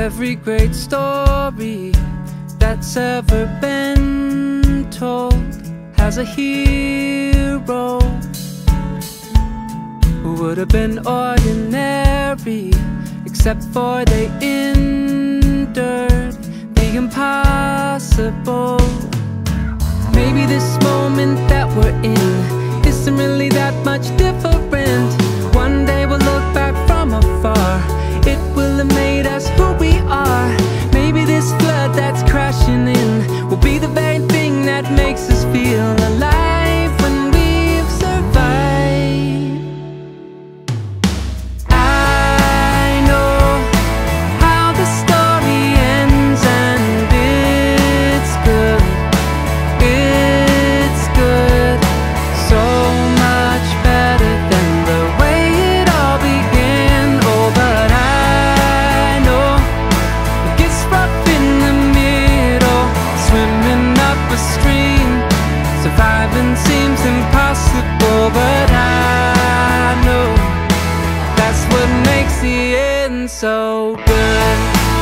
Every great story that's ever been told has a hero who would have been ordinary, except for they endured the impossible. Maybe this moment that we're in isn't really that much different. One day we'll look back from afar, it will have made us who we are. Maybe this flood that's crashing in will be the very thing that makes us feel alive when we've survived. I know how the story ends, and it's good. It's good, so much better than the way it all began. Oh, but I know it gets rough in the middle, swimming up a stream. Surviving seems impossible, but I know that's what makes the end so good.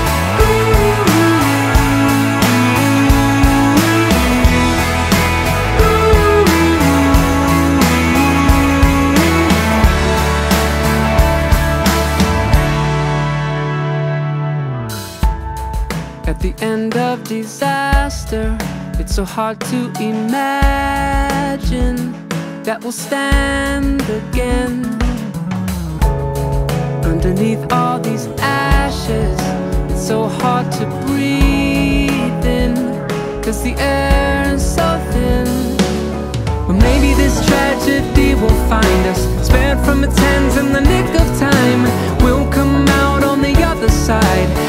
At the end of disaster, it's so hard to imagine that we'll stand again. Underneath all these ashes, it's so hard to breathe in, 'cause the air is so thin. Well, maybe this tragedy will find us spared from its hands in the nick of time. We'll come out on the other side,